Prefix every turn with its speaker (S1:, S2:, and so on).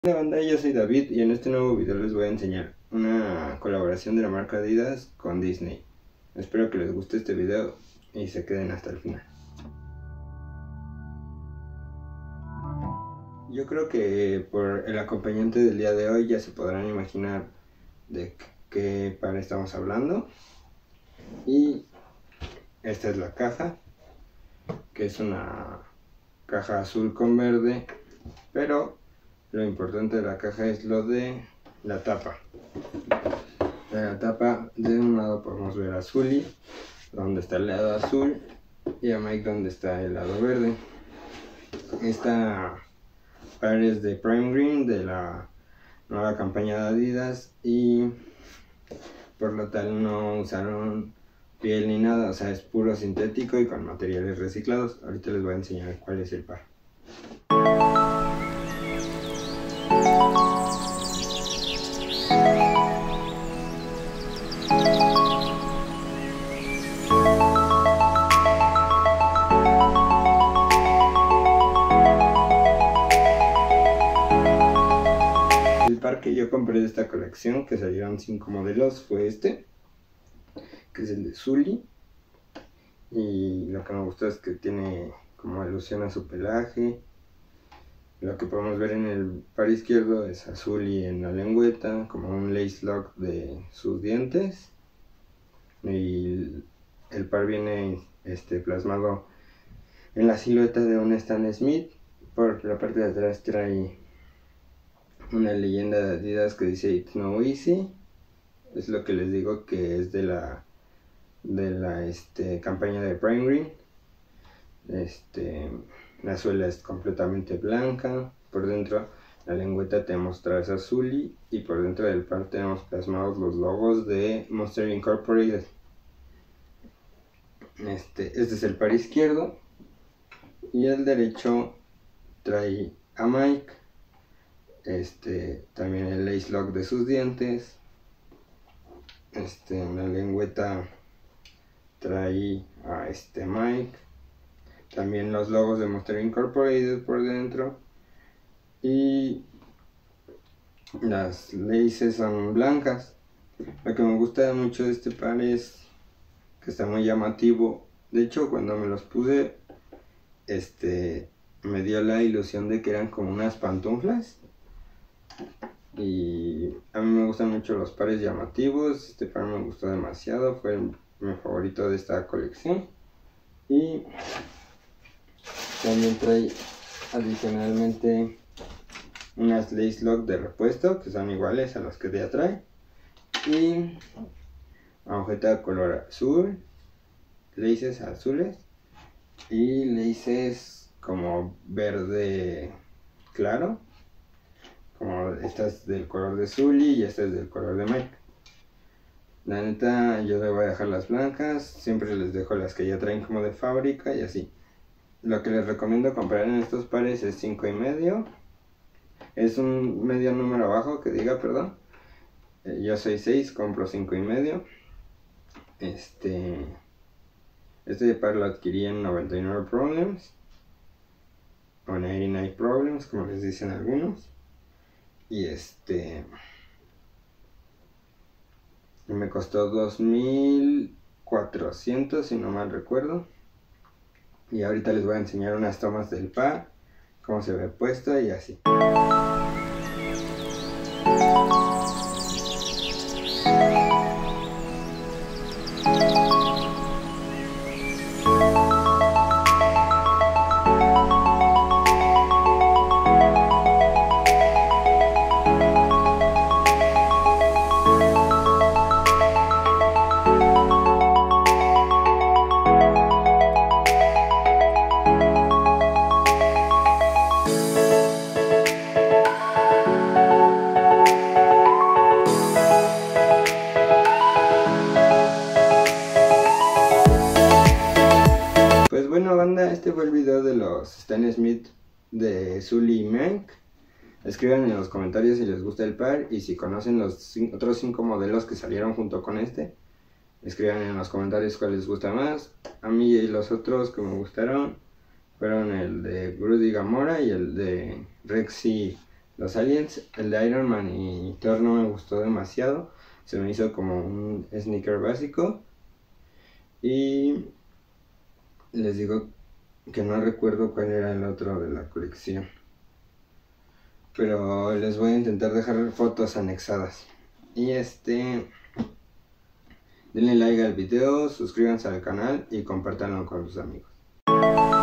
S1: Hola banda, yo soy David y en este nuevo video les voy a enseñar una colaboración de la marca Adidas con Disney. Espero que les guste este video y se queden hasta el final. Yo creo que por el acompañante del día de hoy ya se podrán imaginar de qué par estamos hablando. Y esta es la caja, que es una caja azul con verde, pero lo importante de la caja es lo de la tapa. De la tapa, de un lado podemos ver a Sully, donde está el lado azul, y a Mike, donde está el lado verde. Esta par es de Prime Green, de la nueva campaña de Adidas, y por lo tal no usaron piel ni nada, o sea, es puro sintético y con materiales reciclados. Ahorita les voy a enseñar cuál es el par. El par que yo compré de esta colección, que salieron 5 modelos, fue este, que es el de Sully. Y lo que me gusta es que tiene como alusión a su pelaje. Lo que podemos ver en el par izquierdo es a Sully en la lengüeta, como un lace lock de sus dientes. Y el par viene plasmado en la silueta de un Stan Smith. Por la parte de atrás trae una leyenda de Adidas que dice "It's no easy". Es lo que les digo, que es de la campaña de Prime Green. La suela es completamente blanca. Por dentro la lengüeta tenemos traza Sully, y por dentro del par tenemos plasmados los logos de Monster Incorporated. Este es el par izquierdo, y el derecho trae a Mike, también el lace lock de sus dientes. En la lengüeta trae a Mike, también los logos de Monster Incorporated por dentro, y las laces son blancas. Lo que me gusta mucho de este par es que está muy llamativo. De hecho, cuando me los puse, me dio la ilusión de que eran como unas pantuflas. Y a mí me gustan mucho los pares llamativos. Este par me gustó demasiado, fue mi favorito de esta colección. Y también trae adicionalmente unas lace lock de repuesto, que son iguales a las que ya trae, y agujeta color azul, laces azules y laces como verde claro, como esta es del color de Sully y esta es del color de Mike. La neta, yo le voy a dejar las blancas, siempre les dejo las que ya traen como de fábrica y así. Lo que les recomiendo comprar en estos pares es 5,5. Es un medio número abajo que diga, perdón. Yo soy 6, compro 5,5. Este par lo adquirí en 99 Problems o 99 Problems, como les dicen algunos. Y me costó 2,400 si no mal recuerdo. Y ahorita les voy a enseñar unas tomas del par, cómo se ve puesto y así. Pues bueno banda, este fue el video de los Stan Smith de Sully y Mike. Escriban en los comentarios si les gusta el par y si conocen los otros 5 modelos que salieron junto con este. Escriban en los comentarios cuál les gusta más. A mí y los otros que me gustaron fueron el de Rudy Gamora y el de Rexy los aliens. El de Iron Man y Thor no me gustó demasiado, se me hizo como un sneaker básico. Y les digo que no recuerdo cuál era el otro de la colección, pero les voy a intentar dejar fotos anexadas. Y denle like al video, suscríbanse al canal y compártanlo con sus amigos.